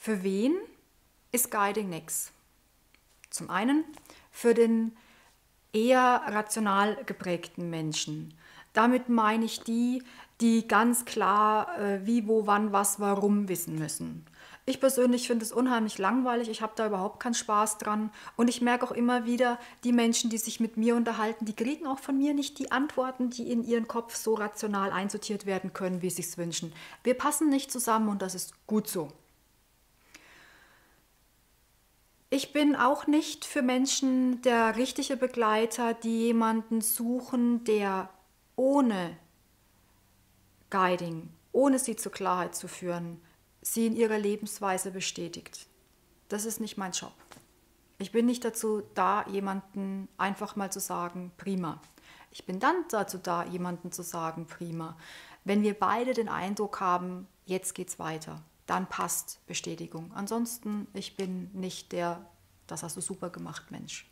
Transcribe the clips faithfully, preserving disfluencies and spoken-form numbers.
Für wen ist Guiding nichts? Zum einen für den eher rational geprägten Menschen. Damit meine ich die, die ganz klar äh, wie, wo, wann, was, warum wissen müssen. Ich persönlich finde es unheimlich langweilig, ich habe da überhaupt keinen Spaß dran und ich merke auch immer wieder, die Menschen, die sich mit mir unterhalten, die kriegen auch von mir nicht die Antworten, die in ihren Kopf so rational einsortiert werden können, wie sie es wünschen. Wir passen nicht zusammen und das ist gut so. Ich bin auch nicht für Menschen der richtige Begleiter, die jemanden suchen, der ohne Guiding, ohne sie zur Klarheit zu führen, sie in ihrer Lebensweise bestätigt. Das ist nicht mein Job. Ich bin nicht dazu da, jemanden einfach mal zu sagen, prima. Ich bin dann dazu da, jemanden zu sagen, prima. Wenn wir beide den Eindruck haben, jetzt geht's weiter, dann passt Bestätigung. Ansonsten, ich bin nicht der, das hast du super gemacht, Mensch.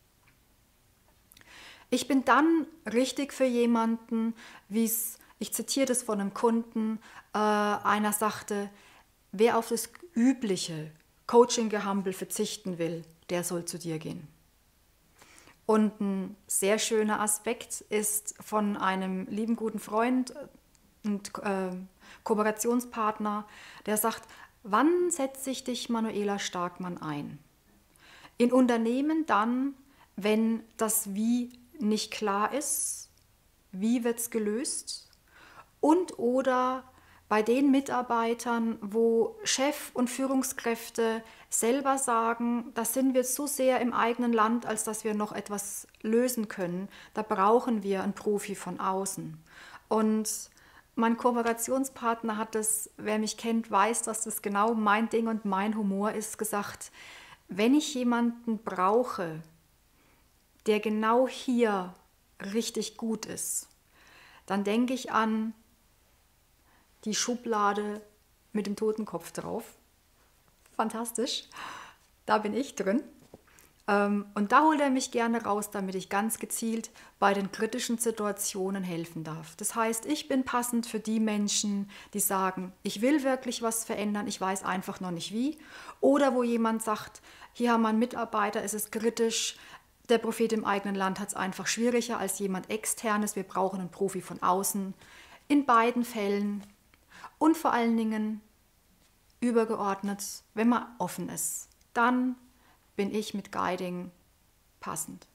Ich bin dann richtig für jemanden, wie es, ich zitiere das von einem Kunden, äh, einer sagte, wer auf das übliche Coaching-Gehampel verzichten will, der soll zu dir gehen. Und ein sehr schöner Aspekt ist von einem lieben guten Freund und äh, Kooperationspartner, der sagt, wann setzt sich dich Manuela Starkmann ein? In Unternehmen dann, wenn das Wie nicht klar ist, wie wird es gelöst und oder bei den Mitarbeitern, wo Chef und Führungskräfte selber sagen, da sind wir so sehr im eigenen Land, als dass wir noch etwas lösen können, da brauchen wir einen Profi von außen. Und mein Kooperationspartner hat das, wer mich kennt, weiß, dass das genau mein Ding und mein Humor ist, gesagt, wenn ich jemanden brauche, der genau hier richtig gut ist, dann denke ich an die Schublade mit dem Totenkopf drauf. Fantastisch, da bin ich drin. Und da holt er mich gerne raus, damit ich ganz gezielt bei den kritischen Situationen helfen darf. Das heißt, ich bin passend für die Menschen, die sagen, ich will wirklich was verändern, ich weiß einfach noch nicht wie. Oder wo jemand sagt, hier haben wir einen Mitarbeiter, es ist kritisch, der Prophet im eigenen Land hat es einfach schwieriger als jemand Externes, wir brauchen einen Profi von außen. In beiden Fällen und vor allen Dingen übergeordnet, wenn man offen ist, dann bin ich mit Guiding passend.